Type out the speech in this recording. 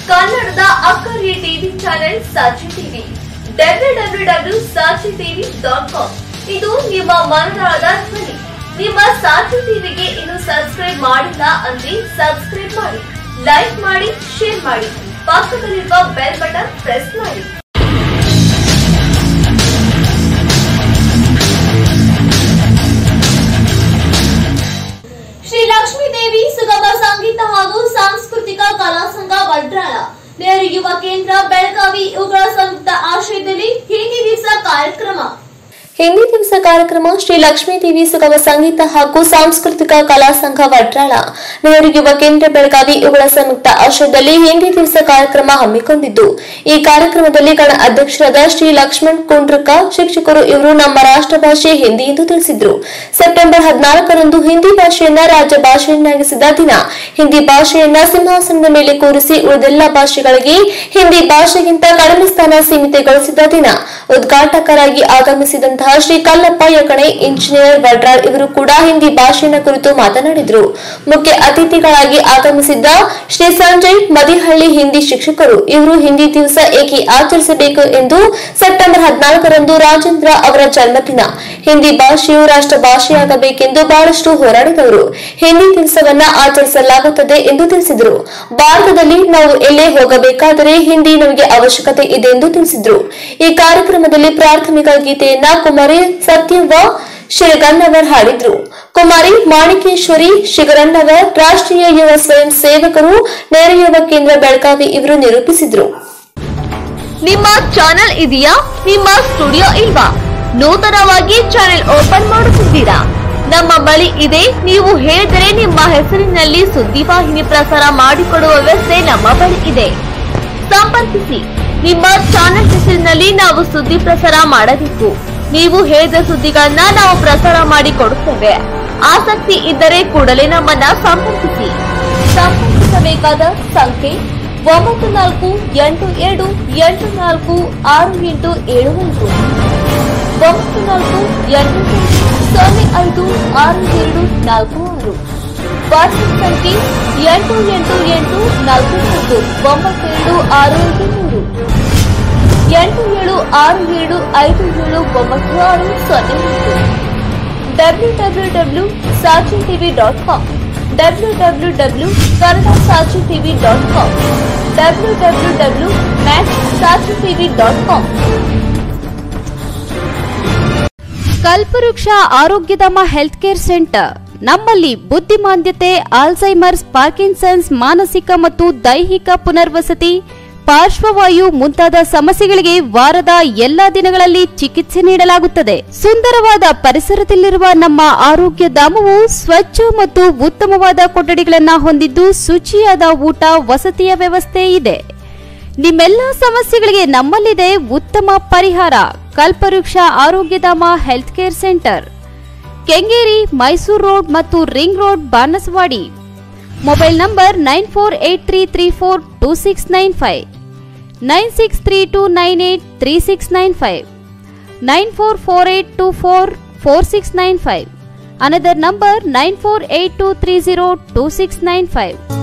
ಕನ್ನಡದ ಅಕ್ಕರೆ TV channel ಸಾಕ್ಷಿ TV www.saachitv.com ಇದು ನಿಮ್ಮ ಮನದಾಳದ ಧ್ವನಿ. ನಿಮ್ಮ ಸಾಕ್ಷಿ ಟಿವಿಗೆ ಇನ್ನು ಸಬ್ಸ್ಕ್ರೈಬ್ ಮಾಡಿಲ್ಲ ಅಂದ್ರೆ ಸಬ್ಸ್ಕ್ರೈಬ್ ಮಾಡಿ, ಲೈಕ್ ಮಾಡಿ, ಶೇರ್ ಮಾಡಿ, ಪಕ್ಕದಲ್ಲಿರುವ ಬೆಲ್ ಬಟನ್ ಪ್ರೆಸ್ ಮಾಡಿ. ಶ್ರೀ ಲಕ್ಷ್ಮೀ ದೇವಿ ಸುಗಮ ಸಂಗೀತ ಹಾಗೂ ಸಾಂಸ್ಕೃತಿಕ ಕಲಾ ಸಂಘ ವಡ್ರಾಳ, ನೆಹರು ಯುವ ಕೇಂದ್ರ ಬೆಳಗಾವಿ ಇವುಗಳ ಸಂಯುಕ್ತ ಆಶ್ರಯದಲ್ಲಿ ಹಿಂದಿ ದಿವಸ ಕಾರ್ಯಕ್ರಮ ಶ್ರೀ ಲಕ್ಷ್ಮೀ ದೇವಿ ಸುಗಮ ಸಂಗೀತ ಹಾಗೂ ಸಾಂಸ್ಕೃತಿಕ ಕಲಾ ಸಂಘ ವಡ್ರಾಳ, ನೆಹರು ಯುವ ಕೇಂದ್ರ ಬೆಳಗಾವಿ ಇವುಗಳ ಸಂಯುಕ್ತ ಆಶ್ರಯದಲ್ಲಿ ಹಿಂದಿ ದಿವಸ ಕಾರ್ಯಕ್ರಮ ಹಮ್ಮಿಕೊಂಡಿದ್ದು, ಈ ಕಾರ್ಯಕ್ರಮದಲ್ಲಿ ಗಣ ಅಧ್ಯಕ್ಷರಾದ ಶ್ರೀ ಲಕ್ಷ್ಮಣ್ ಕುಂಡ್ರಕ ಶಿಕ್ಷಕರು ಇವರು ನಮ್ಮ ರಾಷ್ಟ್ರ ಭಾಷೆ ಹಿಂದಿ ಎಂದು ತಿಳಿಸಿದರು. ಸೆಪ್ಟೆಂಬರ್ 14ರಂದು ಹಿಂದಿ ಭಾಷೆಯನ್ನ ರಾಜ್ಯ ಭಾಷೆಯನ್ನಾಗಿಸಿದ ದಿನ, ಹಿಂದಿ ಭಾಷೆಯನ್ನ ಸಿಂಹಾಸನದ ಮೇಲೆ ಕೂರಿಸಿ ಉಳಿದೆಲ್ಲ ಭಾಷೆಗಳಿಗೆ ಹಿಂದಿ ಭಾಷೆಗಿಂತ ಕಡಿಮೆ ಸ್ಥಾನ ಸೀಮಿತಗೊಳಿಸಿದ ದಿನ, ಉದ್ಘಾಟಕರಾಗಿ ಆಗಮಿಸಿದಂತಹ ಶ್ರೀ ಕಲ್ಲಪ್ಪ ಯಕಣೆ ಇಂಜಿನಿಯರ್ ವಡ್ರಾಳ್ ಇವರು ಕೂಡ ಹಿಂದಿ ಭಾಷೆಯ ಕುರಿತು ಮಾತನಾಡಿದರು. ಮುಖ್ಯ ಅತಿಥಿಗಳಾಗಿ ಆಗಮಿಸಿದ್ದ ಶ್ರೀ ಸಂಜಯ್ ಮದಿಹಳ್ಳಿ ಹಿಂದಿ ಶಿಕ್ಷಕರು ಇವರು ಹಿಂದಿ ದಿವಸ ಏಕೆ ಆಚರಿಸಬೇಕು ಎಂದು ಸೆಪ್ಟೆಂಬರ್ 14ರಂದು ರಾಜೇಂದ್ರ ಅವರ ಜನ್ಮದಿನ, ಹಿಂದಿ ಭಾಷೆಯು ರಾಷ್ಟ್ರ ಭಾಷೆಯಾಗಬೇಕೆಂದು ಬಹಳಷ್ಟು ಹೋರಾಡಿದವರು. ಹಿಂದಿ ದಿವಸವನ್ನ ಆಚರಿಸಲಾಗುತ್ತದೆ ಎಂದು ತಿಳಿಸಿದರು. ಭಾರತದಲ್ಲಿ ನಾವು ಎಲ್ಲೇ ಹೋಗಬೇಕಾದರೆ ಹಿಂದಿ ನಮಗೆ ಅವಶ್ಯಕತೆ ಇದೆ ಎಂದು ತಿಳಿಸಿದರು. ಈ ಕಾರ್ಯಕ್ರಮದಲ್ಲಿ ಪ್ರಾಥಮಿಕ ಗೀತೆಯನ್ನ ಕುಮಾರಿ ಸತ್ಯವ್ವ ಶಿರಗನ್ನವರ್ ಹಾಡಿದ್ರು. ಕುಮಾರಿ ಮಾಣಿಕೇಶ್ವರಿ ಶಿಗರನ್ನವರ್ ರಾಷ್ಟ್ರೀಯ ಯುವ ಸ್ವಯಂ ಸೇವಕರು ನೆಹರು ಯುವ ಕೇಂದ್ರ ಬೆಳಗಾವಿ ಇವರು ನಿರೂಪಿಸಿದ್ರು. ನಿಮ್ಮ ಚಾನೆಲ್ ಇದೆಯಾ? ನಿಮ್ಮ ಸ್ಟುಡಿಯೋ ಇಲ್ವಾ? ನೂತನವಾಗಿ ಚಾನೆಲ್ ಓಪನ್ ಮಾಡುತ್ತಿದ್ದೀರಾ? ನಮ್ಮ ಬಳಿ ಇದೆ. ನೀವು ಹೇಳಿದರೆ ನಿಮ್ಮ ಹೆಸರಿನಲ್ಲಿ ಸುದ್ದಿವಾಹಿನಿ ಪ್ರಸಾರ ಮಾಡಿಕೊಡುವ ವ್ಯವಸ್ಥೆ ನಮ್ಮ ಬಳಿ ಇದೆ. ಸಂಪರ್ಕಿಸಿ. ನಿಮ್ಮ ಚಾನೆಲ್ ಹೆಸರಿನಲ್ಲಿ ನಾವು ಸುದ್ದಿ ಪ್ರಸಾರ ಮಾಡಬೇಕು. ನೀವು ಹೇಳಿದ ಸುದ್ದಿಗಳನ್ನ ನಾವು ಪ್ರಸಾರ ಮಾಡಿ ಕೊಡುತ್ತೇವೆ. ಆಸಕ್ತಿ ಇದ್ದರೆ ಕೂಡಲೇ ನಮ್ಮನ್ನ ಸಂಪರ್ಕಿಸಿ. ಸಂಪರ್ಕಿಸಬೇಕಾದ ಸಂಖ್ಯೆ 9482846875 9482056246. ವಾಟ್ಸ್ಆಪ್ ಸಂಖ್ಯೆ 8884929653 87675796. www.saachitv.com www.kannadasaachitv.com www.maxsaachitv.com. ಕಲ್ಪವೃಕ್ಷ ಆರೋಗ್ಯಧಾಮ ಹೆಲ್ತ್ ಕೇರ್ ಸೆಂಟರ್ ನಮ್ಮಲ್ಲಿ ಬುದ್ಧಿಮಾಂದ್ಯತೆ, ಆಲ್ಝೈಮರ್ಸ್, ಪಾರ್ಕಿನ್ಸನ್ಸ್, ಮಾನಸಿಕ ಮತ್ತು ದೈಹಿಕ ಪುನರ್ವಸತಿ, ಪಾರ್ಶ್ವವಾಯು ಮುಂತಾದ ಸಮಸ್ಯೆಗಳಿಗೆ ವಾರದ ಎಲ್ಲಾ ದಿನಗಳಲ್ಲಿ ಚಿಕಿತ್ಸೆ ನೀಡಲಾಗುತ್ತದೆ. ಸುಂದರವಾದ ಪರಿಸರದಲ್ಲಿರುವ ನಮ್ಮ ಆರೋಗ್ಯ ಧಾಮವು ಸ್ವಚ್ಛ ಮತ್ತು ಉತ್ತಮವಾದ ಕೊಠಡಿಗಳನ್ನು ಹೊಂದಿದ್ದು ಶುಚಿಯಾದ ಊಟ ವಸತಿಯ ವ್ಯವಸ್ಥೆ ಇದೆ. ನಿಮ್ಮೆಲ್ಲ ಸಮಸ್ಯೆಗಳಿಗೆ ನಮ್ಮಲ್ಲಿದೆ ಉತ್ತಮ ಪರಿಹಾರ. Kalpavriksha Arogyadhama health care center, Kengeri, Mysore road ಮತ್ತು ring road, Banaswadi. Mobile number 9483342695, 9632983695, 9448244695. Another number 9482302695.